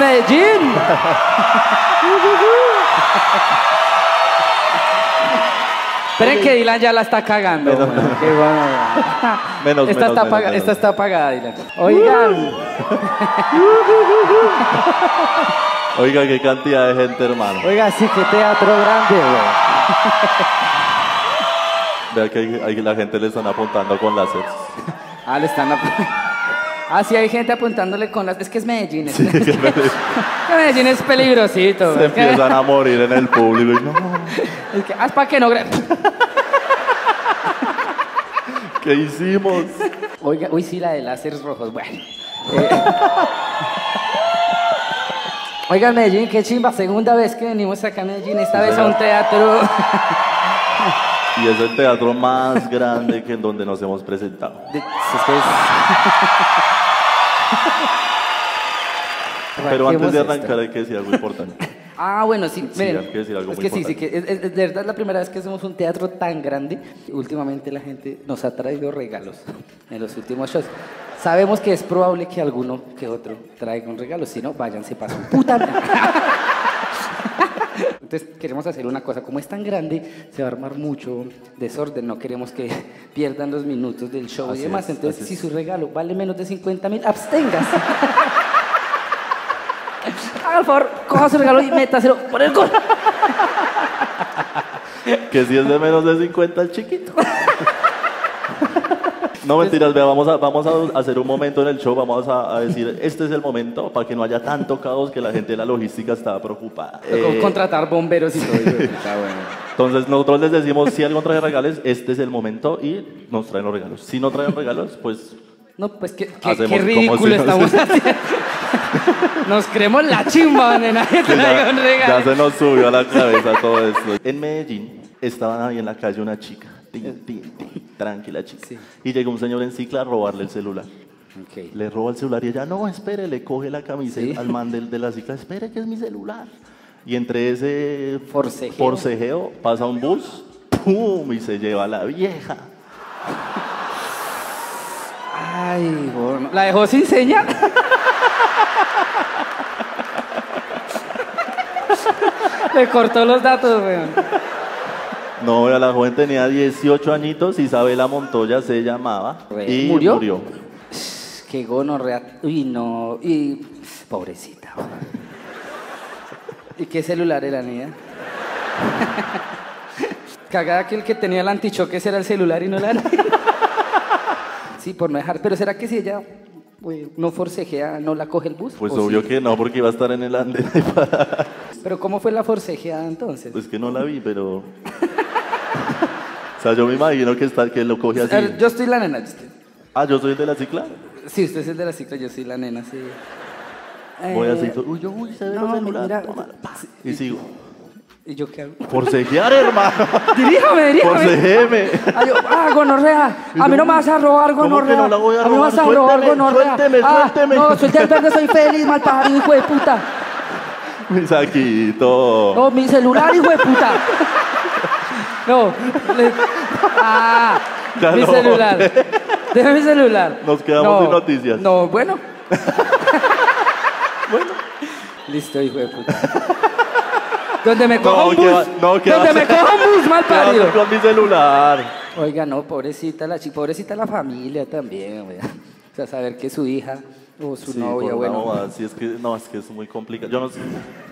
Medellín! Esperen que Dylan ya la está cagando. Menos. Qué bueno. Esta está apagada, Dylan. Oigan. Oiga, qué cantidad de gente, hermano. Oiga, sí, qué teatro grande, güey. Vea que ahí la gente le están apuntando con láseres. Ah, le están apuntando. Ah, sí, hay gente apuntándole con las... Es que es Medellín. Sí, Medellín es peligrosito. Se empiezan a morir en el público y no... Es que, es para que no... ¿Qué hicimos? Oiga, uy, sí, la de láseres rojos. Bueno. Oigan, Medellín, qué chimba. Segunda vez que venimos acá a Medellín. Esta vez a un teatro... Y es el teatro más grande que en donde nos hemos presentado. Pero antes de arrancar hay que decir algo importante. Ah, bueno, sí. Miren, hay que decir algo es muy que importante. sí, de verdad es la primera vez que hacemos un teatro tan grande. Últimamente la gente nos ha traído regalos en los últimos shows. Sabemos que es probable que alguno que otro traiga un regalo. Si no, váyanse para su puta madre. Entonces queremos hacer una cosa, como es tan grande, se va a armar mucho desorden, no queremos que pierdan los minutos del show y demás. Entonces, si su regalo vale menos de 50.000, absténgase. Haga el favor, coja su regalo y métaselo por el gol. Que si es de menos de 50 el chiquito. No, mentiras, vea, vamos a hacer un momento en el show, vamos a decir, este es el momento para que no haya tanto caos que la gente de la logística está preocupada. Contratar bomberos y todo eso. Está bueno. Entonces nosotros les decimos, si alguien trae regalos, este es el momento y nos traen los regalos. Si no traen regalos, pues... No, pues qué hacemos ridículo estamos haciendo. Nos creemos la chimba, nena, que traiga un regalo. Ya se nos subió a la cabeza todo esto. En Medellín estaba ahí en la calle una chica. Tranquila chica. Sí. Y llegó un señor en cicla a robarle el celular. Okay. Le roba el celular y ella, no, espere, le coge la camisa al man de la cicla, espere que es mi celular. Y entre ese forcejeo pasa un bus, ¡pum! Y se lleva a la vieja. Ay, bueno. ¿La dejó sin señal? Le cortó los datos, weón. No, la joven tenía 18 añitos, Isabela Montoya se llamaba. Y murió. Qué gonorrea. Uy, no. Y pobrecita. ¿Y qué celular era, niña? Cagada que el que tenía el antichoque era el celular y no la... Sí, por no dejar. Pero ¿será que si ella no forcejea, no la coge el bus? Pues obvio que no, porque iba a estar en el andén. ¿Pero cómo fue la forcejeada entonces? Pues que no la vi, pero... O sea, yo me imagino que lo coge así. Yo estoy la nena. Ah, ¿yo soy el de la cicla? Sí, usted es el de la cicla, yo soy la nena, sí. Voy así, uy, se ve el celular. Mira, y sigo. ¿Y yo qué hago? Forcejear, hermano. Diríjame. Forcejeme. Gonorrea. A mí no me vas a robar, gonorrea. ¿Cómo que no la voy a robar? A mí no me vas a robar, gonorrea. Suélteme. No, suelte el verde, soy feliz, mal parido, hijo de puta. Mi saquito. No, mi celular, hijo de puta. No. Mi celular. Deja mi celular. Nos quedamos sin noticias. No, bueno. Bueno. Listo, hijo de puta. Donde me coja un bus. Donde me coja un bus, mal parido. Con mi celular. Oiga, no, pobrecita la familia también, güey. O sea, saber que su hija o su novia, bueno. No, sí, es que es muy complicado. Yo no sé.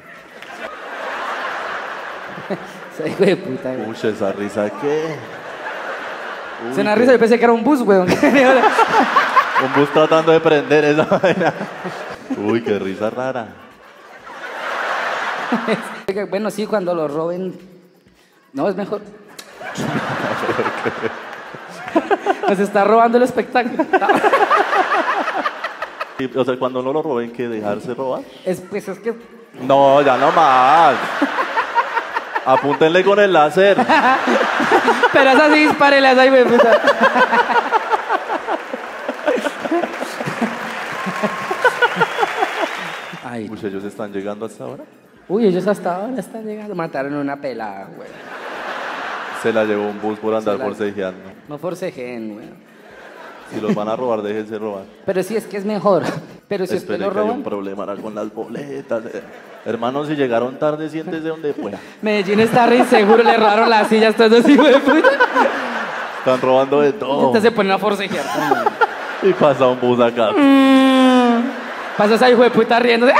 Ese hijo de puta, güey. Uy, esa risa, ¿qué? Es una risa, yo pensé que era un bus, güey. Un bus tratando de prender esa vaina. Uy, qué risa rara. Bueno, sí, cuando lo roben. No, es mejor. Nos está robando el espectáculo. O sea, cuando no lo roben, ¿qué? ¿Dejarse robar? Pues es que... No, ya no más. Apúntenle con el láser. Pero es así, dispárele a esa hijo de puta. Ay. Uy, ellos están llegando hasta ahora. Uy, ellos hasta ahora están llegando. Mataron una pelada, güey. Se la llevó un bus por andar forcejeando. No forcejeen, güey. Si los van a robar, déjense robar. Pero sí, es que es mejor. Pero si usted lo que hay roban. un problema ahora con las boletas. Hermano, si llegaron tarde, siéntese donde pueda. Medellín está re inseguro, le robaron las sillas, todo eso, hijo de puta. Están robando de todo. Entonces se ponen a forcejear. Y pasa un bus acá. Pasa esa hijo de puta riéndose.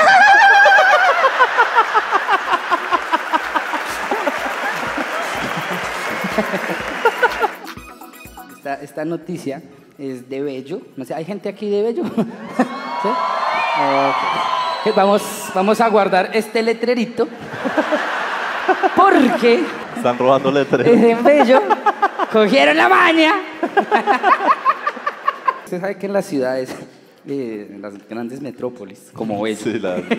Esta noticia es de Bello. No sé, ¿hay gente aquí de Bello? ¿Sí? Okay. Vamos a guardar este letrerito. Porque Están robando letreros. en Bello cogieron la maña. Usted sabe que en las ciudades, en las grandes metrópolis, como Bello. Sí,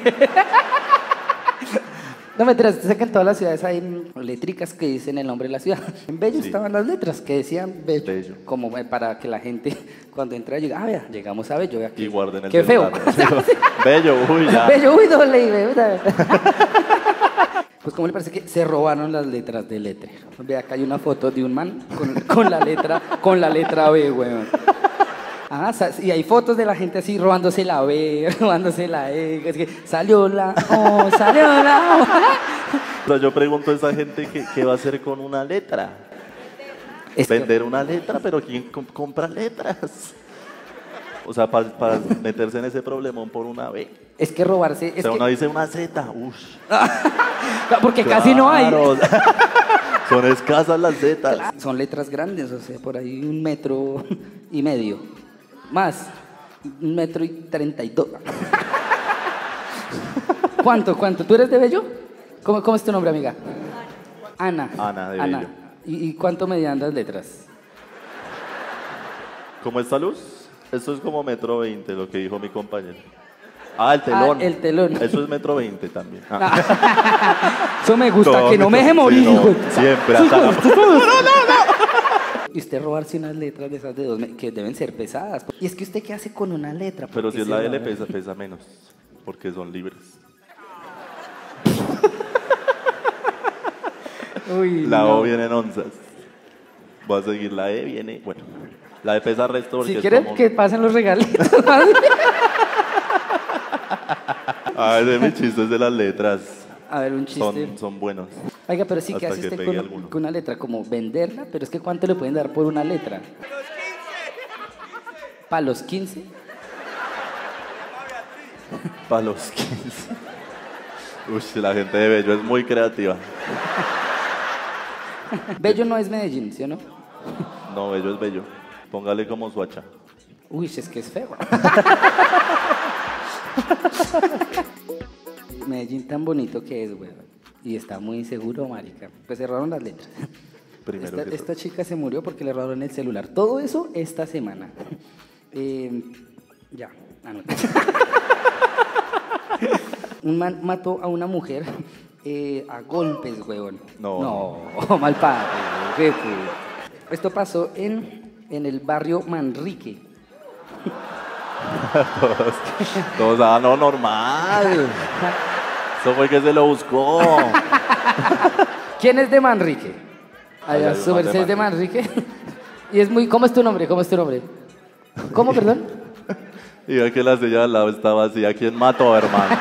No, mentiras, usted sabe que en todas las ciudades hay letricas que dicen el nombre de la ciudad. En Bello Sí. estaban las letras que decían Bello. Bello. Como para que la gente, cuando entra, diga, vea, llegamos a Bello. Vea, Y guarden el qué feo. celular. Bello, uy, ya. Bello, uy, doble I, ¿verdad? Pues, ¿cómo le parece que se robaron las letras del letrero? Vea, acá hay una foto de un man con la letra B, weón. Ah, y hay fotos de la gente así robándose la B, robándose la E, es que salió la O, salió la O. Pero yo pregunto a esa gente qué va a hacer con una letra. Vender una letra, pero ¿quién compra letras? O sea, para meterse en ese problemón por una B. Es que robarse... O sea, uno dice una Z, uff. Porque casi no hay. Son escasas las Zetas. Son letras grandes, o sea, por ahí 1,5 metros. Más, 1,32 metros. ¿Cuánto? ¿Tú eres de Bello? ¿Cómo es tu nombre, amiga? Ana. Ana, de Bello. ¿Y cuánto medían las letras? ¿Cómo está luz? Esto es como 1,20 m, lo que dijo mi compañero. Ah, el telón. El telón. Eso es 1,20 m también. Eso me gusta, que no me deje sí, morir, no, hijo. siempre. Hasta la... Y usted robarse unas letras de esas de 2 que deben ser pesadas. Y es que usted, ¿qué hace con una letra? Pero si es la L, pesa. pesa menos, porque son libres. Uy, La no. O viene en onzas. Voy a seguir la E, viene, bueno. La E pesa resto porque Si es quieren como... que pasen los regalitos. Ah, ese es mi chiste de las letras. A ver, un chiste. Son buenos. Oiga, pero sí, ¿qué Hasta hace que usted pegue con alguno. una letra? Como venderla, pero es que ¿cuánto le pueden dar por una letra? ¿Para los 15? Para los 15. Uy, la gente de Bello es muy creativa. Bello no es Medellín, ¿sí o no? No, Bello es Bello. Póngale como Suacha. Uy, es que es feo. Medellín tan bonito que es, weón. Y está muy inseguro, marica. Pues se robaron las letras. Primero que Esta chica se murió porque le robaron el celular. Todo eso esta semana. Ya. No. Un man mató a una mujer a golpes, weón. No. Mal padre. Qué culo. Esto pasó en el barrio Manrique. todos, no, normal. Eso fue que se lo buscó. ¿Quién es de Manrique? Allá Allá, su merced es de Manrique. Y es muy... ¿Cómo es tu nombre? ¿Cómo, perdón? Y ve que la silla al lado estaba así. ¿A quién mató, hermano?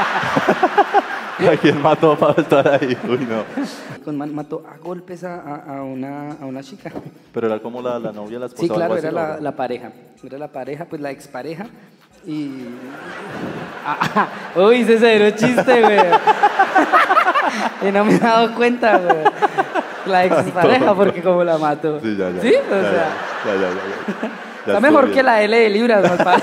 ¿A quién mató para estar ahí? Uy, no. Mató a golpes a una chica. Pero era como la novia, la esposa. Sí, claro, algo así, era ¿no? la pareja. Era la pareja, pues la expareja. Y... Uy, ese cero chiste, güey. Y no me he dado cuenta, güey. La expareja, porque como la mató. Sí, ya. ¿Sí? O sea, Ya está estoy mejor bien. que la L de libras, más padre.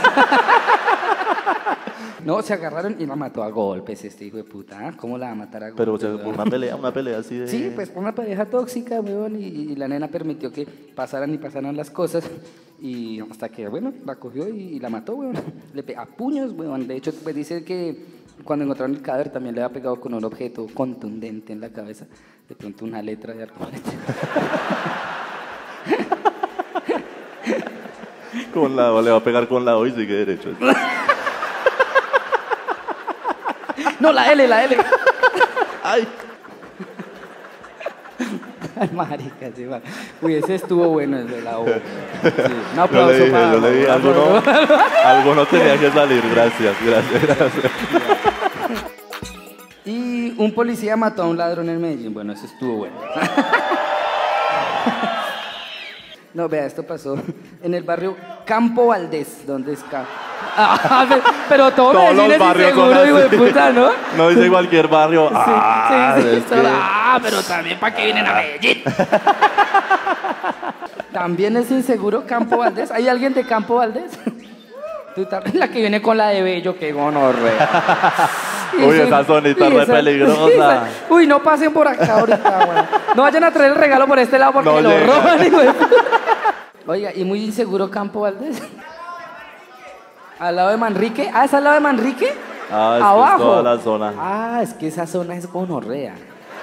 No, se agarraron y la mató a golpes este hijo de puta. ¿Cómo la va a matar a golpes? Pero, o sea, weón? una pelea así de... Sí, pues una pareja tóxica, weón, y la nena permitió que pasaran las cosas, y hasta que, bueno, la cogió y la mató, weón. Le pegó a puños, weón. De hecho, pues dice que cuando encontraron el cadáver también le había pegado con un objeto contundente en la cabeza, de pronto una letra de alcohol. Con la O, le va a pegar con la O y sigue derecho. No, la L. ¡Ay! Marica, sí, man. Uy, ese estuvo bueno, el de la O. Sí, un Yo aplauso le dije, para... yo le dije, algo no tenía que salir, gracias. Y un policía mató a un ladrón en Medellín. Bueno, eso estuvo bueno. No, vea, esto pasó en el barrio Campo Valdés. ¿Dónde es Campo? Pero todo Todos Medellín los es barrios son inseguro, hijo de así. puta, ¿no? No dice cualquier barrio. Sí, Es que- pero también ¿para qué vienen a Medellín? También es inseguro Campo Valdés. ¿Hay alguien de Campo Valdés? Tú también, la que viene con la de Bello, que gonorrea. Uy, esa zonita re peligrosa. Uy, no pasen por acá ahorita, güey. No vayan a traer el regalo por este lado porque No lo llega. roban, hijo de puta. Oiga, ¿y muy inseguro Campo Valdés? ¿Al lado de Manrique? Ah, ¿es al lado de Manrique? Ah, es que Abajo. es toda la zona. Ah, es que esa zona es gonorrea.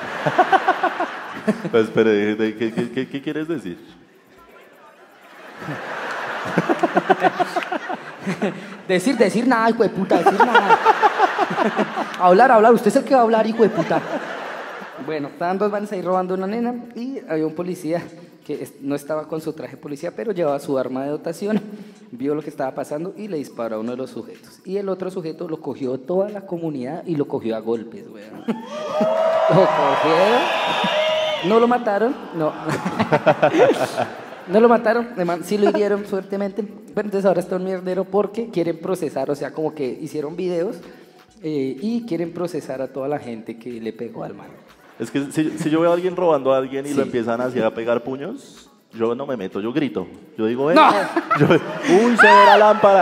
Pues, espere, ¿qué quieres decir? Decir nada, hijo de puta, decir nada. Hablar, usted es el que va a hablar, hijo de puta. Bueno, estaban dos vanes ahí robando una nena y había un policía que no estaba con su traje de policía, pero llevaba su arma de dotación, vio lo que estaba pasando y le disparó a uno de los sujetos. Y el otro sujeto lo cogió toda la comunidad y lo cogió a golpes, weón. Lo cogieron, no lo mataron, no. No lo mataron, sí lo hirieron fuertemente, pero entonces ahora está un mierdero porque quieren procesar, o sea, como que hicieron videos y quieren procesar a toda la gente que le pegó al man. Es que si yo veo a alguien robando a alguien y Sí. lo empiezan así a pegar puños, yo no me meto, yo grito. Yo digo, ¡No! uy, se ve la lámpara.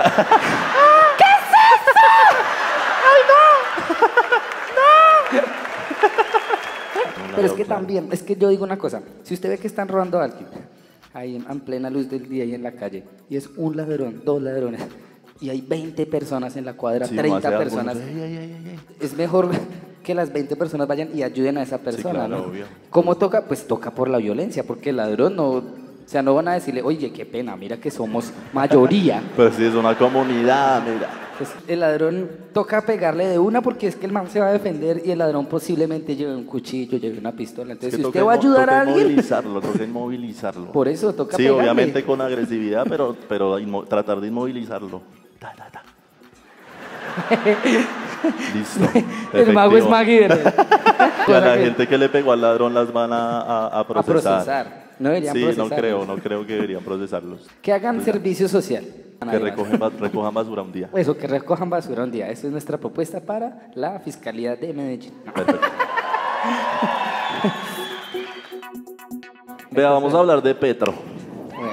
Pero es que también, es que yo digo una cosa, si usted ve que están robando a alguien, ahí en plena luz del día y en la calle, y es un ladrón, dos ladrones, y hay 20 personas en la cuadra, Sí, 30 demasiado personas, algunos, ay. es mejor que las 20 personas vayan y ayuden a esa persona, claro, ¿no? obvio. ¿Cómo toca? Pues toca por la violencia, porque el ladrón no, o sea, no van a decirle, oye, qué pena, mira que somos mayoría. Pero si es una comunidad, mira. Pues el ladrón toca pegarle de una porque es que el man se va a defender y el ladrón posiblemente lleve un cuchillo, lleve una pistola. Entonces, Es que si usted va a ayudar a alguien, toca inmovilizarlo. por eso toca Sí, pegarle. obviamente con agresividad, pero tratar de inmovilizarlo. Ta. Listo. El mago es efectivo. Maggie. Y a la gente que le pegó al ladrón las van a A procesar. procesar. No deberían Sí, procesarlos. no creo que deberían procesarlos. Que hagan servicio social. Que recojan basura un día. Eso, que recojan basura un día. Esa es nuestra propuesta para la Fiscalía de Medellín. Perfecto. Vea, vamos a hablar de Petro. Bueno.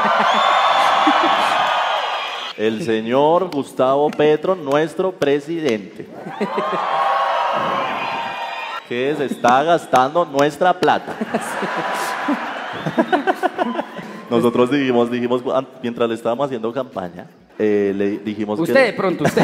El señor Gustavo Petro, nuestro presidente. Que se está gastando nuestra plata. Nosotros dijimos, mientras le estábamos haciendo campaña, le dijimos Usted, de pronto, usted.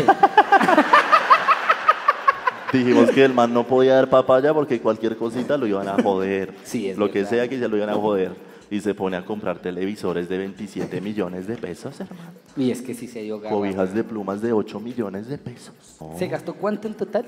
dijimos que el man no podía dar papaya porque cualquier cosita lo iban a joder. Sí, es lo que verdad. sea que se lo iban a joder. Y se pone a comprar televisores de 27 millones de pesos, hermano. Y es que sí se dio garra. Cobijas de plumas de 8 millones de pesos. No. ¿Se gastó cuánto en total?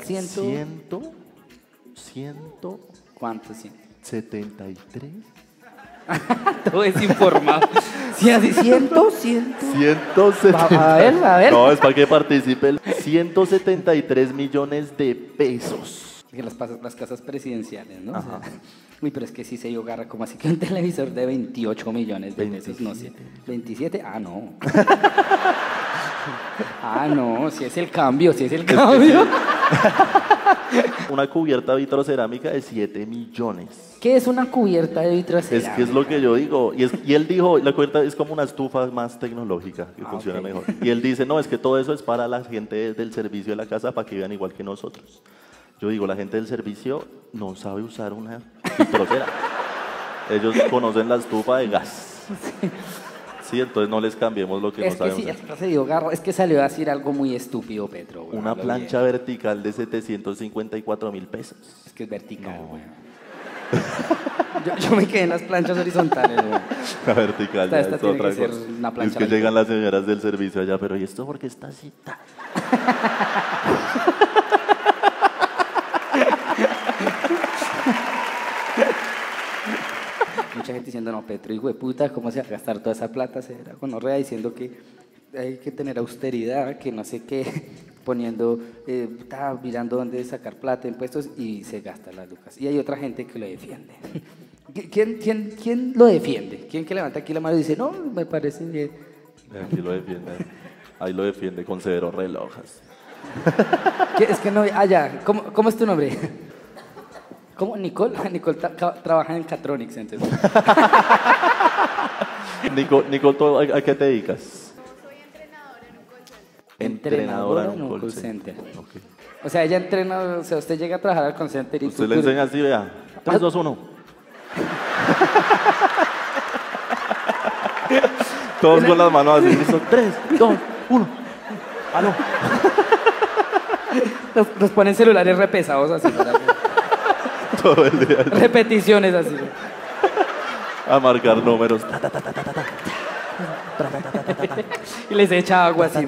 ¿Cuánto? 73. Todo es informado. Sí, así, 100. 170. A ver. No, es para que participe. 173 millones de pesos. Que las casas presidenciales, ¿no? O sea, Ajá. uy, pero es que sí se dio garra, como así que un televisor de 28 millones de pesos, no sé. 27, ah, no. Ah, no, si es el cambio, Una cubierta vitrocerámica de 7 millones. ¿Qué es una cubierta de Es vitrocerámica? que es lo que yo digo. Y él dijo, la cubierta es como una estufa más tecnológica, que funciona ok. mejor. Y él dice, no, es que todo eso es para la gente del servicio de la casa, para que vean igual que nosotros. Yo digo, la gente del servicio no sabe usar una vitrocera. Ellos conocen la estufa de gas. Sí, entonces no les cambiemos lo que Es no que saben sí, usar. es que se dio garra, es que salió a decir algo muy estúpido, Petro. güey, Una hablo plancha bien. vertical de 754.000 pesos. Es que es vertical, güey. Yo me quedé en las planchas horizontales, güey. La vertical, ya Esta es tiene otra que ser cosa. una plancha Es que vertical. llegan las señoras del servicio allá, pero ¿y esto por qué está así? diciendo, no, Petro, hijo de puta, ¿cómo se va a gastar toda esa plata? Se era gonorrea diciendo que hay que tener austeridad, que no sé qué, poniendo, mirando dónde sacar plata, impuestos, y se gasta las lucas. Y hay otra gente que lo defiende. ¿Quién lo defiende? ¿Quién que levanta aquí la mano y dice, no, me parece bien? Aquí lo defiende. Ahí lo defiende con Severo Relojas. Es que no, ya, ¿cómo es tu nombre? ¿Cómo? ¿Nicole? Nicole trabaja en Catronics, entonces. Nicole, ¿tú a qué te dedicas? Soy entrenadora en un call center. Entrenadora en un call center. Okay. O sea, ella entrena, o sea, usted llega a trabajar al call center y usted le enseña así, vea, 3, 2, 1. Todos con las manos así, listo, 3, 2, 1. ¡Aló! Nos ponen celulares repesados así. Todo el día. Repeticiones así. A marcar números. Y les echa agua así.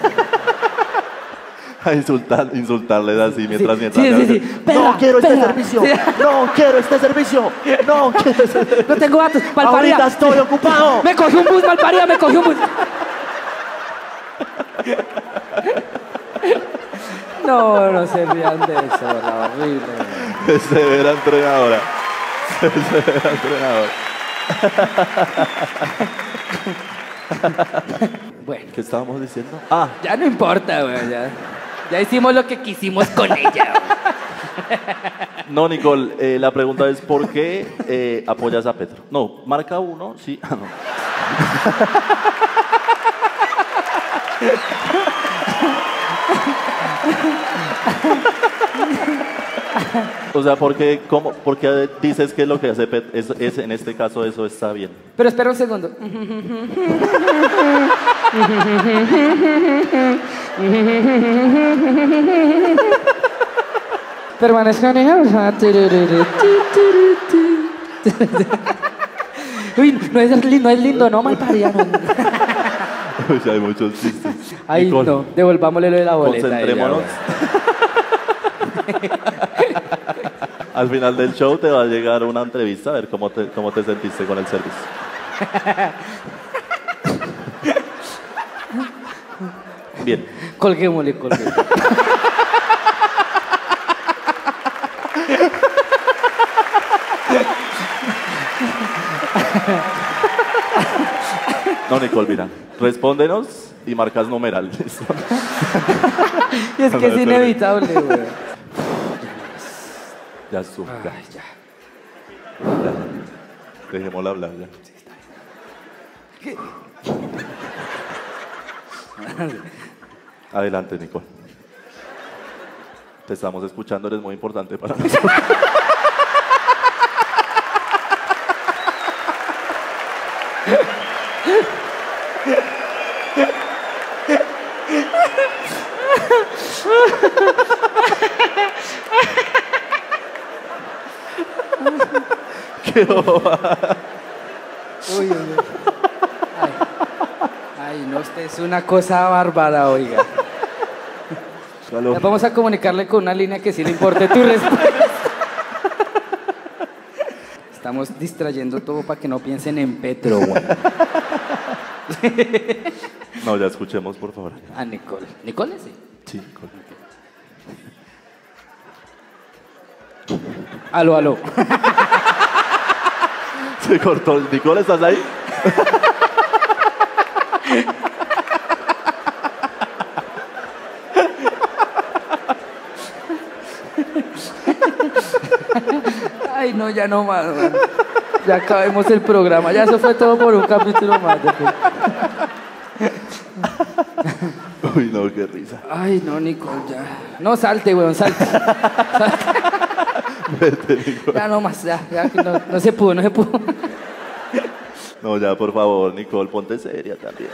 A insultarles así mientras. Sí. No quiero este servicio. Sí. No quiero este servicio. No quiero este servicio. No tengo datos. Malparía. Ahorita estoy ocupado. Me cogió un bus, malparía, me cogió un bus. No se rían de eso, la horrible. Severa entrenadora. Severa entrenadora. Bueno. ¿Qué estábamos diciendo? Ya no importa, güey, ya hicimos lo que quisimos con ella. No, Nicole, la pregunta es ¿por qué apoyas a Petro? No, marca 1, sí. No. O sea, ¿por qué dices que lo que hace Petro es en este caso eso está bien? Pero espera un segundo. Permanezcan en el... Uy, no es lindo, no, malparía. Uy, hay muchos chistes. Ay, Nicole, no, devolvámosle lo de la boleta. Concentrémonos. Al final del show te va a llegar una entrevista a ver cómo te sentiste con el servicio. Bien. Colguémosle. No, Nicole, mira, respóndenos y marcas numeral. Y es que es inevitable, güey. Ya estuvo, ya. Dejémosla hablar, ya. ¿Qué? Adelante, Nicole. Te estamos escuchando, eres muy importante para nosotros. Qué boba. Uy. Ay, no, usted es una cosa bárbara, oiga. Vamos a comunicarle con una línea que sí le importe tu respuesta. Estamos distrayendo todo para que no piensen en Petro, güey. No, ya escuchemos, por favor. A Nicole. ¿Nicole, sí? Sí, Nicole. Aló. Se cortó. Nicole, ¿estás ahí? Ay, no, ya no más, man. Ya acabemos el programa. Ya eso fue todo por un capítulo más. Uy, no, qué risa. Ay, no, Nicole, ya. No, salte, weón, salte. Vete, Nicole. Ya no más, ya no se pudo. No, ya, por favor, Nicole, ponte seria también.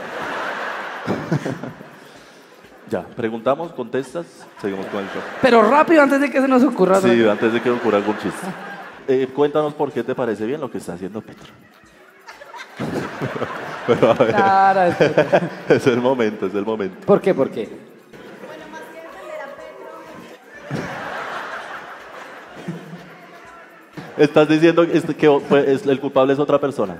Ya, preguntamos, contestas, seguimos con el show. Pero rápido, antes de que se nos ocurra. Sí, ¿no? antes de que ocurra algún chiste. Cuéntanos por qué te parece bien lo que está haciendo Petro. Pero a ver, Claro, es el momento. ¿Por qué? Bueno, más que defender a Petro, Estás diciendo el culpable es otra persona.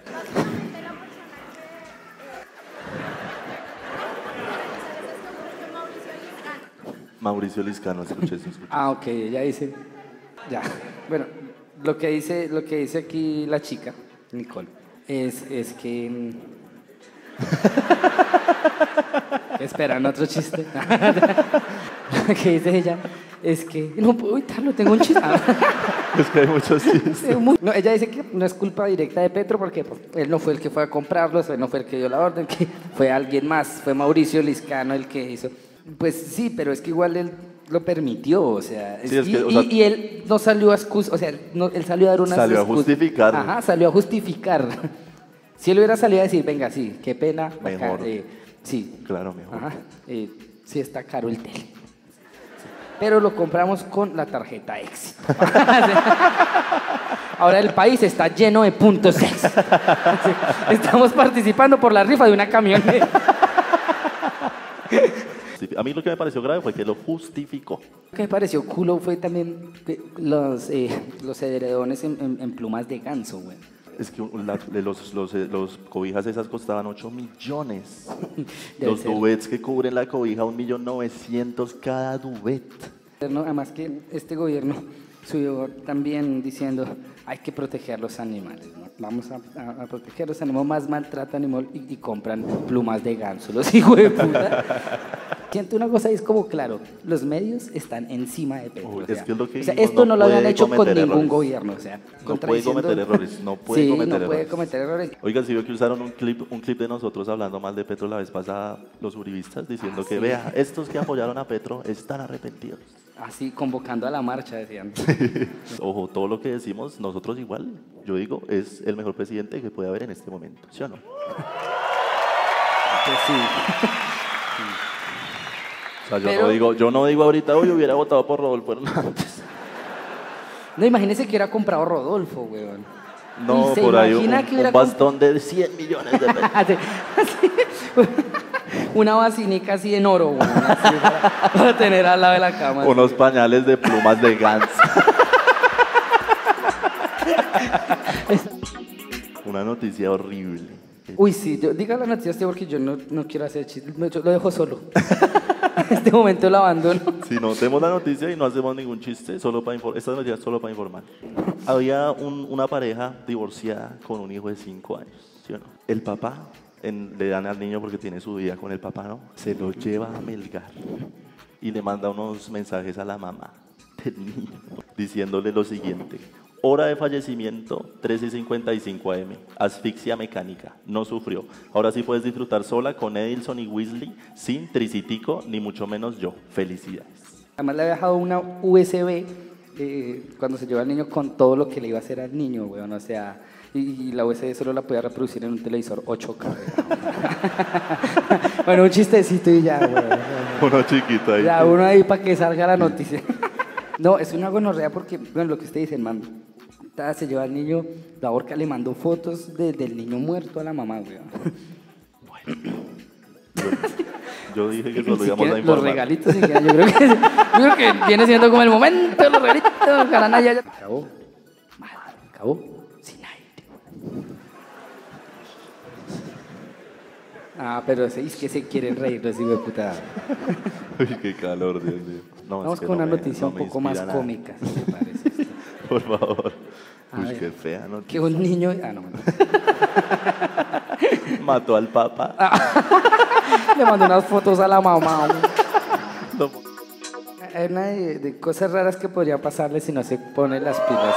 Mauricio Liscano, escuché eso. Ah, ok, ella dice, ya. Bueno, lo que dice aquí la chica, Nicole, es que... Esperan otro chiste. Lo que dice ella es que no puedo evitarlo, tengo un chiste. Es que hay muchos chistes. No, ella dice que no es culpa directa de Petro porque pues, él no fue el que fue a comprarlos, él no fue el que dio la orden, que fue alguien más, fue Mauricio Liscano el que hizo. Pues sí, pero es que igual él lo permitió, o sea, Sí, es que, o sea, y él no salió a excusar, o sea, él salió a dar una Salió a justificar. Ajá, salió a justificar. Si él hubiera salido a decir, venga, sí, qué pena, Mejor. acá, sí. Claro, mejor. Ajá, sí está caro el tele. Pero lo compramos con la tarjeta Éxito. Ahora el país está lleno de puntos Éxito. Estamos participando por la rifa de una camioneta. A mí lo que me pareció grave fue que lo justificó. Lo que me pareció culo fue también que los edredones en plumas de ganso, güey. Es que los cobijas esas costaban 8 millones. Debe Los ser. duvets que cubren la cobija, 1.900.000 cada duvet. ¿No? Además que este gobierno subió también diciendo hay que proteger los animales, ¿no? Vamos a proteger los animales, más maltratan animal y compran plumas de ganso, los hijos de puta. Siento una cosa, es como claro, los medios están encima de Petro. Uy, o sea, es que es lo que o sea, dijimos, esto no lo habían puede hecho con cometer ningún errores. gobierno, o sea, No puede contradiciendo- cometer errores, no puede sí, cometer no errores. puede cometer errores. Oigan, si vio que usaron un clip de nosotros hablando mal de Petro la vez pasada, los uribistas, diciendo que sí. vea, estos que apoyaron a Petro están arrepentidos. Así, convocando a la marcha, decían. Ojo, todo lo que decimos, nosotros igual, yo digo, es el mejor presidente que puede haber en este momento, ¿sí o no? Pues sí. O sea, Pero- yo no digo ahorita, hoy hubiera votado por Rodolfo Hernández. No, imagínese que hubiera comprado Rodolfo, weón. No, ¿Y se por ahí imagina que hubiera un bastón de 100 millones de pesos. Así, una basinica así en oro, güey, así para tener al lado de la cama. Unos pañales de plumas de Gans. Una noticia horrible. Uy, sí, diga la noticia usted porque yo no quiero hacer chistes, yo lo dejo solo. En este momento lo abandono. Si no tenemos la noticia y no hacemos ningún chiste, solo para esta noticia es solo para informar. Había una pareja divorciada con un hijo de 5 años, ¿sí o no? El papá, le dan al niño porque tiene su vida con el papá, ¿no? Se lo lleva a Melgar y le manda unos mensajes a la mamá del niño diciéndole lo siguiente: hora de fallecimiento 13:55 am, asfixia mecánica, no sufrió. Ahora sí puedes disfrutar sola con Edilson y Weasley, sin Tricitico, ni mucho menos yo. Felicidades. Además le había dejado una USB cuando se lleva al niño con todo lo que le iba a hacer al niño, weón, o sea, y la USB solo la podía reproducir en un televisor 8K. Bueno, un chistecito y ya, weón. Uno chiquito ahí. Ya, uno ahí para que salga la noticia. No, es una gonorrea porque, bueno, lo que usted dice, man, se lleva al niño, la horca le mandó fotos del niño muerto a la mamá, weón. Yo dije que solo Ni íbamos a siquiera informar. los regalitos, siquiera, yo creo que viene siendo como el momento de los regalitos, ojalá nadie haya... Acabó, mal, acabó, sin aire. Ah, pero sí, es que se quieren reír los hijos de puta. Uy, qué calor, Dios mío. No, Vamos es que con no una me- noticia no un me poco más inspira nada. cómica, si te parece esto. Por favor. A Uy, ver. qué fea Que noticia. un niño... Ah, no, Mató al papá. le mandó unas fotos a la mamá. No. Hay una de cosas raras que podrían pasarle si no se pone las pilas.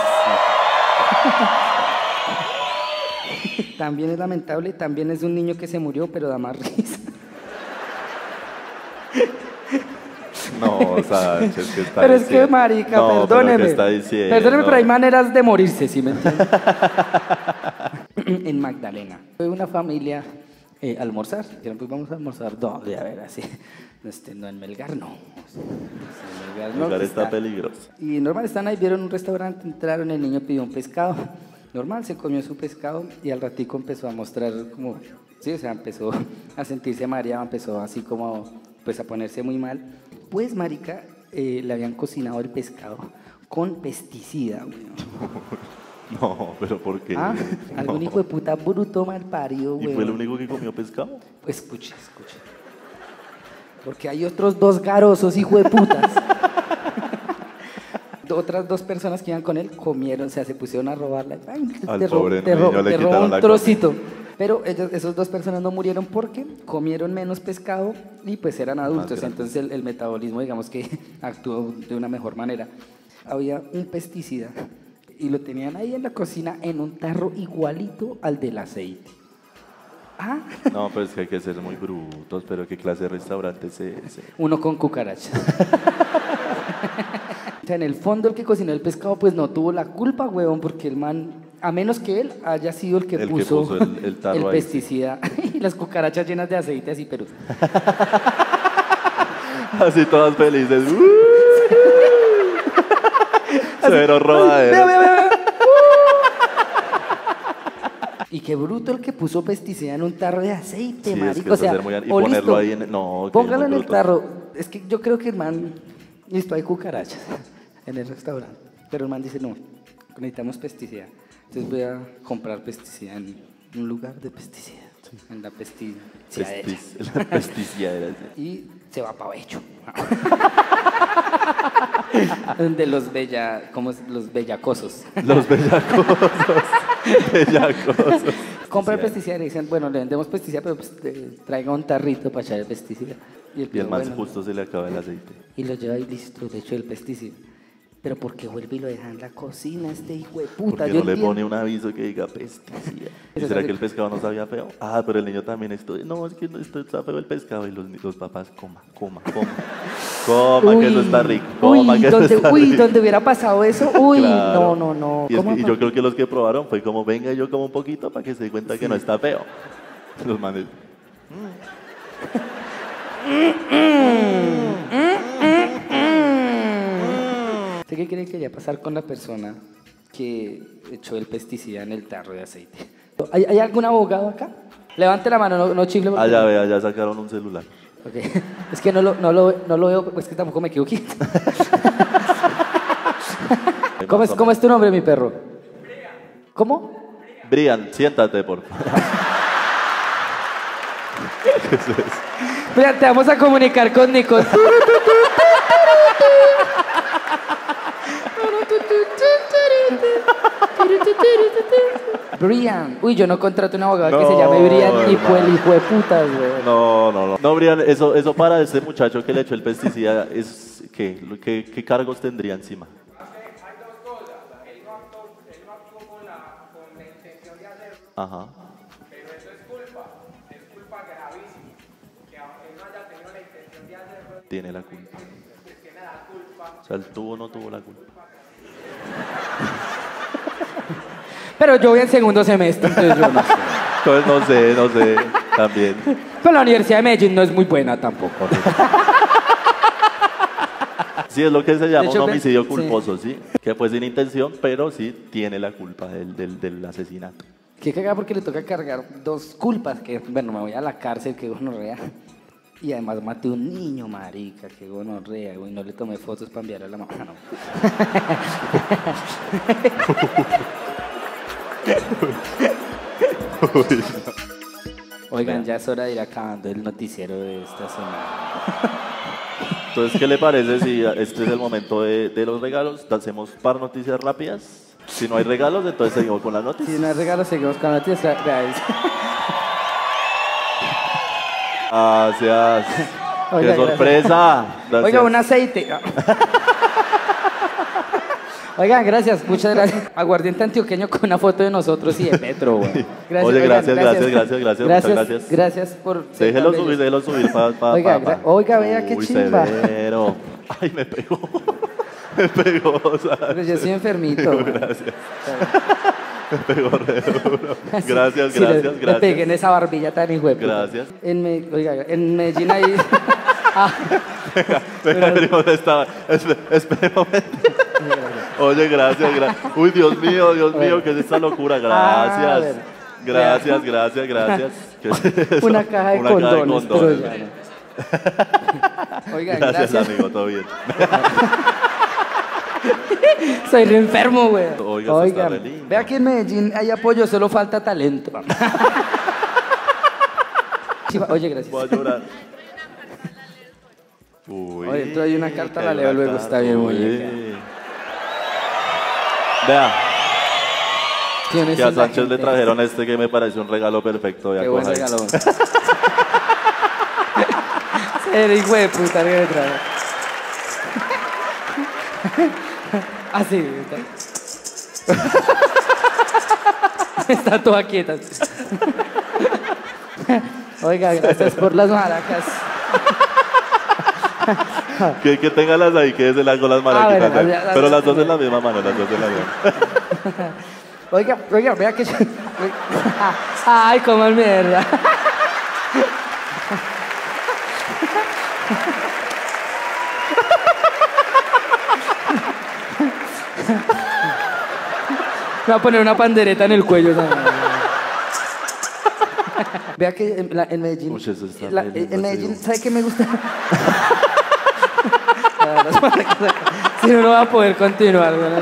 También es lamentable, también es un niño que se murió, pero da más risa. No, Sánchez, ¿qué está Pero es que, diciendo? marica, No, pero perdóneme. ¿qué está diciendo? Perdóneme, pero hay maneras de morirse, ¿sí me entiende? En Magdalena. Fue una familia a almorzar. Dijeron, pues vamos a almorzar. ¿Dónde? A ver, así. No, en Melgar no. En Melgar no, Melgar que está peligroso. Y normal, están ahí, vieron un restaurante, entraron, el niño pidió un pescado. Normal, se comió su pescado y al ratico empezó a mostrar como... Sí, o sea, empezó a sentirse mareado, empezó así como, pues a ponerse muy mal. Pues, marica, le habían cocinado el pescado con pesticida, weón. No, pero ¿por qué? ¿Ah? Algún No. hijo de puta bruto mal parido, ¿Y weón. fue el único que comió pescado? Escuche. Porque hay otros 2 garosos, hijo de putas. Otras 2 personas que iban con él comieron, o sea, se pusieron a robarla. Ay, Al pobre niño le te robo quitaron un la trocito. Pero esas 2 personas no murieron porque comieron menos pescado y pues eran adultos. grandes. Entonces el metabolismo, digamos que actuó de una mejor manera. Había un pesticida y lo tenían ahí en la cocina en un tarro igualito al del aceite. Ah, No, pues que hay que ser muy brutos, pero ¿qué clase de restaurante es ese? uno con cucarachas. O sea, en el fondo el que cocinó el pescado pues no tuvo la culpa, huevón, porque el man, a menos que él haya sido el que puso el tarro ahí, pesticida y las cucarachas llenas de aceite así, pero... Así todas felices. Cero robadero. Vea. Y qué bruto el que puso pesticida en un tarro de aceite, Sí, es marico. que o es sea, hacer muy- y o ponerlo listo, ahí en... No, que póngalo muy en el bruto. tarro. Es que yo creo que el man... Listo, hay cucarachas en el restaurante. Pero el man dice, no, necesitamos pesticida. Entonces voy a comprar pesticida en un lugar de pesticida. En la pesticiadera. La pesticiadera. Sí. Y se va para Bello. De los los bellacosos. Los bellacosos. Bellacosos. Compra el Sí, pesticida y le dicen, bueno, le vendemos pesticida, pero pues, traiga un tarrito para echar el pesticida. Y el piro, man bueno, justo se le acaba el aceite. y lo lleva y listo, de hecho el pesticida. Pero ¿por qué vuelve y lo deja en la cocina este hijo de puta? Porque Yo no le entiendo. pone un aviso que diga pesticida. ¿Y Eso será sabe- que el pescado no sabía feo? Ah, pero el niño también no, es que no, esto está feo el pescado. Y los papás, coma, que eso está rico. Coma, que eso está rico. donde hubiera pasado eso, uy, Claro. no. Y, es ¿Cómo que- y pa- yo creo que los que probaron fue como, venga, yo como un poquito para que se dé cuenta que no está feo. Los manes. ¿Usted qué cree que vaya a pasar con la persona que echó el pesticida en el tarro de aceite? ¿Hay algún abogado acá? Levante la mano, no chifle. porque- Allá ve, allá sacaron un celular. Ok. Es que no lo veo, pues que tampoco me quedo quieto. ¿Cómo es tu nombre, mi perro? ¿Cómo? Brian, siéntate, por favor. Mira, te vamos a comunicar con Nico. Brian. Uy, yo no contrato un abogado que se No, llame Brian ni hermano. fue el hijo de putas, güey. No. No, Brian, eso para ese muchacho que le echó el pesticida, ¿qué cargos tendría encima? Hay 2 cosas. Él no actuó con la intención de hacerlo, Ajá. pero eso es culpa gravísima. Que aunque él no haya tenido la intención de hacerlo, Tiene la culpa. pues tiene la culpa. O sea, él tuvo o no tuvo la culpa. Pero yo voy en segundo semestre, entonces yo no sé. Entonces, no sé, también. Pero la Universidad de Medellín no es muy buena tampoco. Sí, es lo que se llama hecho, un homicidio sí. culposo, ¿sí? Que fue sin intención, pero sí tiene la culpa del asesinato. Qué cagada porque le toca cargar 2 culpas, que bueno, me voy a la cárcel, que gonorrea. Y además maté un niño, marica, que gonorrea, güey, no le tomé fotos para enviar a la mamá, no. Oigan, ya es hora de ir acabando el noticiero de esta semana. Entonces, ¿qué le parece si este es el momento de los regalos? ¿Hacemos par noticias rápidas? Si no hay regalos, entonces seguimos con las Si noticias. no hay regalo, seguimos con la noticia. Gracias. Gracias. Oiga, ¡Qué sorpresa! Gracias. Oiga, un aceite. Oigan, gracias, muchas gracias. Aguardiente antioqueño con una foto de nosotros y de Petro, güey. Oye, oigan, gracias, muchas gracias. Gracias por ser Déjelo tan subir, bellos. déjelo subir. Oiga, vea qué Uy, chimba. severo. Ay, me pegó. Me pegó, Pero ¿sabes? yo soy enfermito. güey. Gracias. Me pegó re duro. Gracias, Sí, le gracias. pegué en esa barbilla tan hijo de puta. Gracias. Oiga, en Medellín hay... Venga, estaba. Espera un momento. Oye, gracias. Uy, Dios mío, ¿qué es esta locura? Ah, Gracias. Gracias. ¿Qué es eso? Una caja de Una caja de condones, condones. troyanos. Oigan, Gracias, gracias. amigo, todo bien. Soy re enfermo, güey. Oiga, está re lindo. vea que en Medellín hay apoyo, solo falta talento. Chiva, oye, gracias. Voy a llorar. Uy, Oye, dentro hay una carta, la hay leo una luego, carta, está bien, uy. muñeca. Vea, ¿Quién es que a la Sánchez le gente? trajeron este que me pareció un regalo perfecto. Vea, Qué buen coja ahí. regalo. Eres hijo de puta que me trae. Así. Está toda quieta. Oiga, gracias por las maracas. Que tengalas ahí, que se las con las maraquitas. bueno, Pero las dos en la misma mano, las dos en la misma. Oiga, vea que yo... Ay, coman mierda. Me voy a poner una pandereta en el cuello. ¿Sabes? Vea que en Medellín... Uy, eso está en re lindo, Medellín, sí. ¿sabe qué me gusta? Si no, no va a poder continuar. ¿No?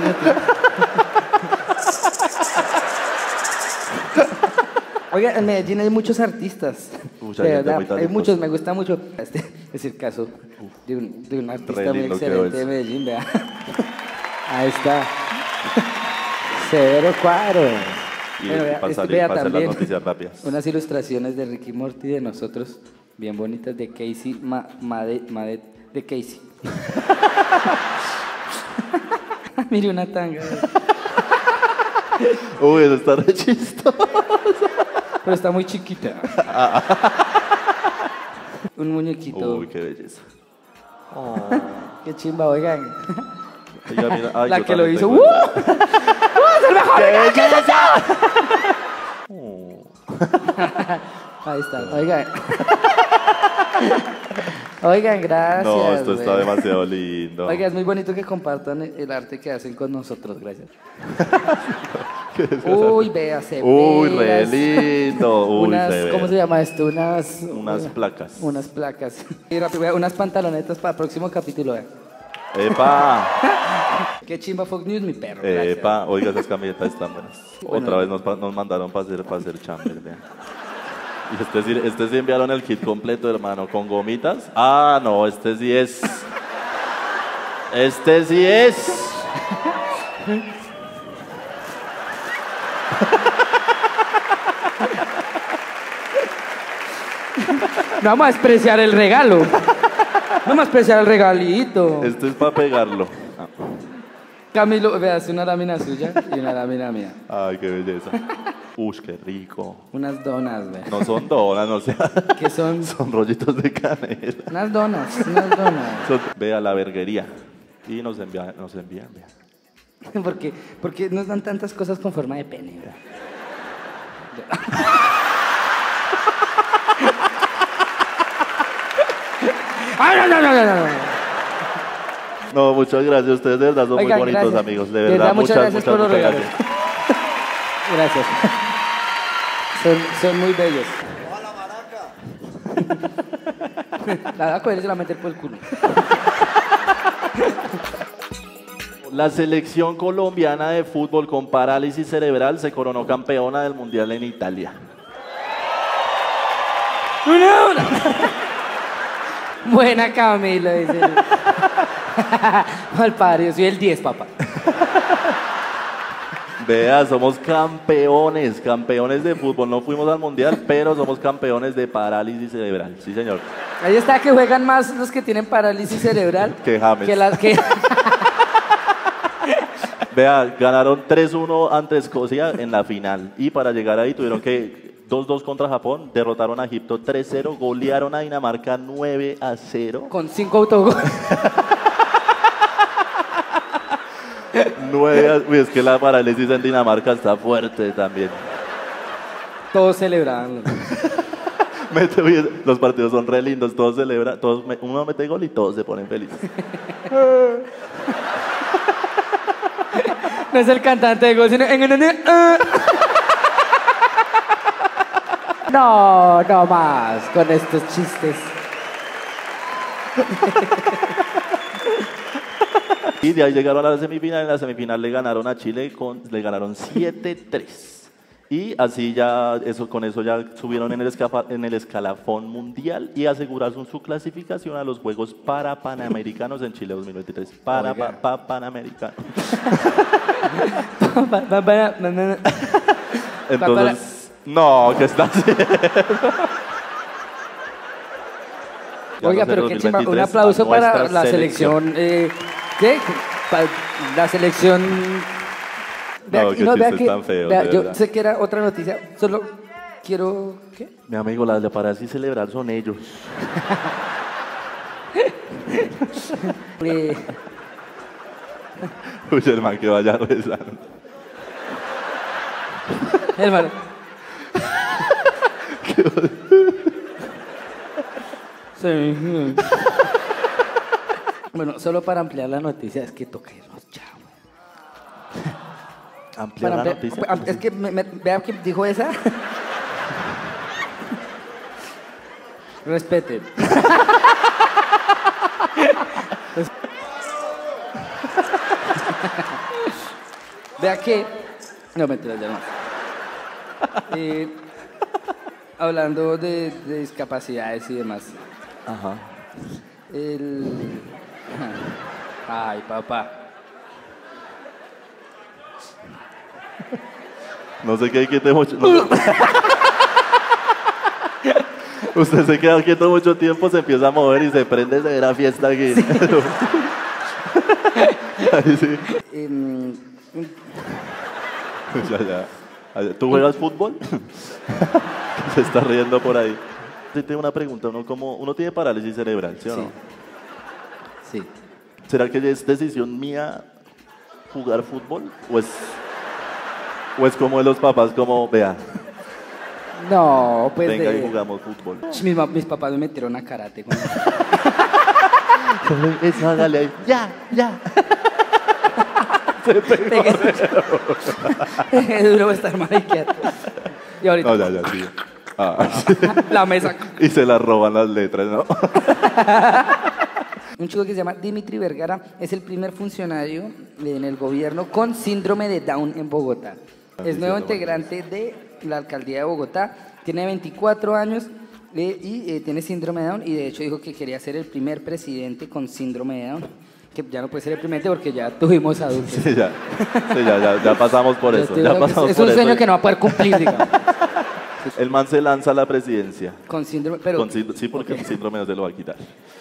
Oiga, en Medellín hay muchos artistas. Mucha De gente verdad, muy hay talentosa. muchos, me gusta mucho. Es el caso de un artista Re muy lindo quedó excelente de eso. Medellín, vea. Ahí está. Severo Cuadro. Y Bueno, para salir, vea para hacer las también noticias rápidas. unas ilustraciones de Ricky Morty de nosotros, bien bonitas, de Casey Madet, de Casey. Mire una tanga. Uy, eso está re chistoso. Pero está muy chiquita. Un muñequito. Uy, qué belleza. Qué chimba, oigan. Oiga, mira, ay, La yo que lo también hizo. tengo esta. ¡Es el mejor! Ahí está, oigan. Oigan, gracias. No, esto está güey. demasiado lindo. Oiga, es muy bonito que compartan el arte que hacen con nosotros, gracias. Uy, véase. Uy, re lindo. Uy, unas, se ve. ¿cómo se llama esto? Unas placas. Unas placas. Y rápido, vea, unas pantalonetas para el próximo capítulo, vea. ¡Epa! Qué chimba Fox News, mi perro. gracias. ¡Epa! Oiga, esas camisetas están buenas. Bueno. Otra vez nos mandaron para hacer chamber, vean. Y este sí enviaron el kit completo, hermano, con gomitas. Ah, no, este sí es. Este sí es. No vamos a despreciar el regalo. No vamos a despreciar el regalito. Este es para pegarlo. Camilo, veas una lámina suya y una lámina mía. Ay, qué belleza. Uy, qué rico. Unas donas, vea. No son donas, no sea. ¿Qué son? Son rollitos de canela. Unas donas, unas donas. Vea la verguería. Y nos envían, vea. Porque nos dan tantas cosas con forma de pene, vea. ¡Ay, no! No, muchas gracias. Ustedes de verdad son Oigan, muy bonitos, gracias. amigos. De verdad, muchas gracias por los regalos. gracias. Gracias. Son muy bellos. La va a coger y se la va a meter por el culo. La selección colombiana de fútbol con parálisis cerebral se coronó campeona del Mundial en Italia. ¡Una! Buena Camilo, dice. Mal padre, yo soy el 10, papá. Vea, somos campeones de fútbol. No fuimos al Mundial, pero somos campeones de parálisis cerebral. Sí, señor. Ahí está que juegan más los que tienen parálisis cerebral Que James. que las que... Vea, ganaron 3-1 ante Escocia en la final. Y para llegar ahí tuvieron que 2-2 contra Japón, derrotaron a Egipto 3-0, golearon a Dinamarca 9-0. Con 5 autogoles. 9 Uy, es que la parálisis en Dinamarca está fuerte también. Todos celebraban. Uy, los partidos son re lindos, todos celebran, uno mete gol y todos se ponen felices. No es el cantante de gol, sino... No, no más con estos chistes. Y de ahí llegaron a la semifinal. En la semifinal le ganaron a Chile, le ganaron 7-3. Y así ya, con eso ya subieron en el escalafón mundial y aseguraron su clasificación a los Juegos Panamericanos en Chile 2023. Panamericanos. Entonces, no, ¿qué está haciendo? Oiga, pero qué chimba, un aplauso para la selección. ¿Qué? La selección. No, qué chistes tan feos, vea, de yo verdad. sé que era otra noticia, solo quiero. ¿Qué? Mi amigo, las de para así celebrar son ellos. Uy, el man que vaya rezando. Hermano. Sí. Bueno, solo para ampliar la noticia, es que toca irnos ya, güey. Ampliar la noticia. Es que vea que dijo esa. Respete. Vea que. No, mentiras, ya no. Hablando de discapacidades y demás. Ajá. Ay, papá. No se quede quieto mucho. No. Usted se queda quieto mucho tiempo, se empieza a mover y se prende de la fiesta aquí. Sí. Ahí sí. Ya. ¿Tú juegas fútbol? Se está riendo por ahí. Sí, tengo una pregunta. Uno tiene parálisis cerebral, ¿sí o no? Sí. ¿Será que es decisión mía jugar fútbol? ¿O es como de los papás, como, vea, No, pues. venga y jugamos fútbol? Mis papás me metieron a karate. Eso, hágale ahí. Ya. Es duro estar mariqueando. Y ahorita. No, ya, sí. Sí. La mesa. Y se la roban las letras, ¿no? Un chico que se llama Dimitri Vergara es el primer funcionario en el gobierno con síndrome de Down en Bogotá. Es nuevo integrante de la alcaldía de Bogotá, tiene 24 años y tiene síndrome de Down y de hecho dijo que quería ser el primer presidente con síndrome de Down, que ya no puede ser el primer porque ya tuvimos adultos. Sí, ya pasamos por eso. Es un sueño que no va a poder cumplir, digamos. El man se lanza a la presidencia. Con síndrome, pero... Sí, porque el síndrome no se lo va a quitar.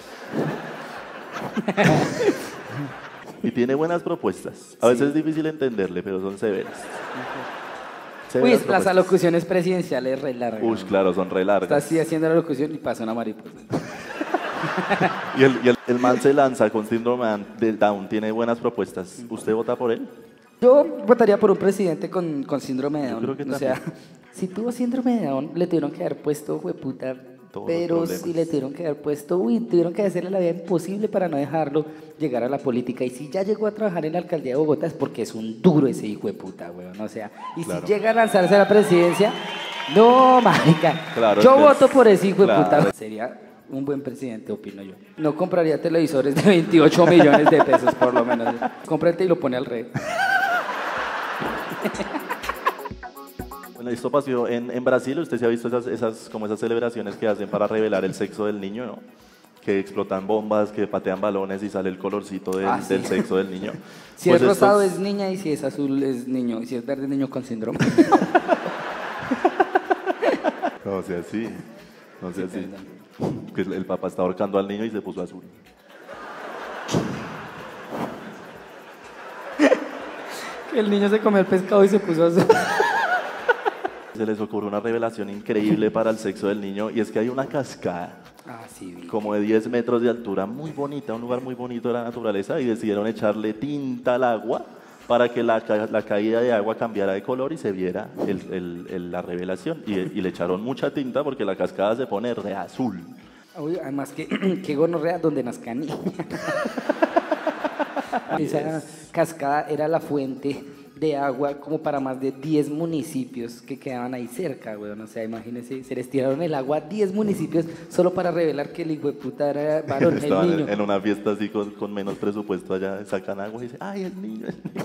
Y tiene buenas propuestas. A veces es difícil entenderle, pero son severas. Uy, las alocuciones presidenciales re largas. Uy, claro, son re largas. Está así haciendo la locución y pasa una mariposa. Y el man se lanza con síndrome de Down, tiene buenas propuestas. ¿Usted vota por él? Yo votaría por un presidente con síndrome de Yo Down. creo que O sea, también. si tuvo síndrome de Down, le tuvieron que haber puesto, hueputa, Todos los pero problemas. si le tuvieron que haber puesto, tuvieron que hacerle la vida imposible para no dejarlo llegar a la política. Y si ya llegó a trabajar en la alcaldía de Bogotá es porque es un duro ese hijo de puta, weón. O sea, y Claro. si llega a lanzarse a la presidencia, no, marica. Claro, yo es que voto es- por ese hijo de claro. puta. Sería un buen presidente, opino yo. No compraría televisores de 28 millones de pesos, por lo menos. Cómprate y lo pone al rey. Bueno, esto pasó en Brasil. Usted se ha visto esas celebraciones que hacen para revelar el sexo del niño, ¿no? Que explotan bombas, que patean balones y sale el colorcito Sí. del sexo del niño. Si Pues es rosado estos- es niña y si es azul es niño. Y si es verde es niño con síndrome. No sea así. No sea así. Que el papá está ahorcando al niño y se puso azul. El niño se comió el pescado y se puso azul. Se les ocurre una revelación increíble para el sexo del niño y es que hay una cascada Ah, sí, vi. como de 10 metros de altura, muy bonita, un lugar muy bonito de la naturaleza, y decidieron echarle tinta al agua para que la caída de agua cambiara de color y se viera la revelación. Y le echaron mucha tinta porque la cascada se pone re azul. Uy, además que gonorrea donde nazca niña. Esa cascada era la fuente de agua como para más de 10 municipios que quedaban ahí cerca, weón. O sea, imagínense, se les tiraron el agua a 10 municipios solo para revelar que el hijo de puta era varón, el Estaban niño. en una fiesta así con menos presupuesto allá, sacan agua y dicen, ay, el niño, el niño.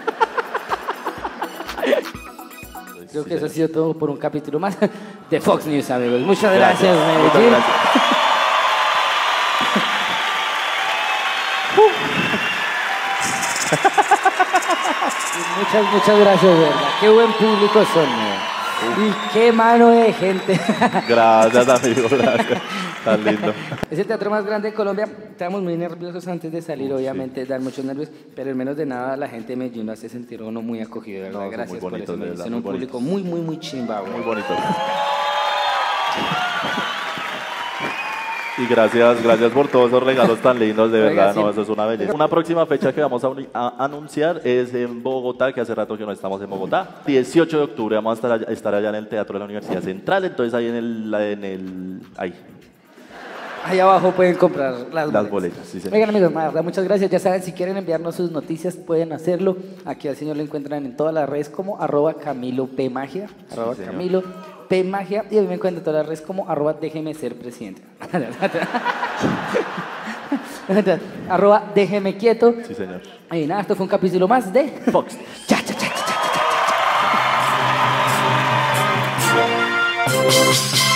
Creo que eso ha sido todo por un capítulo más de Fox News, amigos. Muchas gracias, Muchas Medellín. gracias. Muchas gracias, de verdad. Qué buen público son, weón. Y qué mano de gente. Gracias, amigo, gracias. Tan lindo. Es el teatro más grande de Colombia. Estábamos muy nerviosos antes de salir, obviamente, dan muchos nervios, pero en menos de nada la gente de Medellín nos hace sentir uno muy acogido, de verdad. No, son Gracias muy por bonitos, eso, de Medellín. verdad, Son muy un público bonitos. muy chimba, güey. Muy bonito. Y gracias por todos esos regalos tan lindos, de Oiga, verdad, sí. no, eso es una belleza. Una próxima fecha que vamos a anunciar es en Bogotá, que hace rato que no estamos en Bogotá. 18 de octubre vamos a estar allá en el Teatro de la Universidad Central, entonces ahí ahí. Ahí abajo pueden comprar las boletas, sí, señor. Oigan, amigos, la verdad, muchas gracias. Ya saben, si quieren enviarnos sus noticias, pueden hacerlo. Aquí al señor lo encuentran en todas las redes como @CamiloPMagia, señor. @CamiloPMagia, y a mí me encuentran en todas las redes como @déjeme ser presidente. @déjeme quieto. Sí, señor. Y nada, esto fue un capítulo más de Fox. Cha, cha, cha, cha, cha, cha, cha.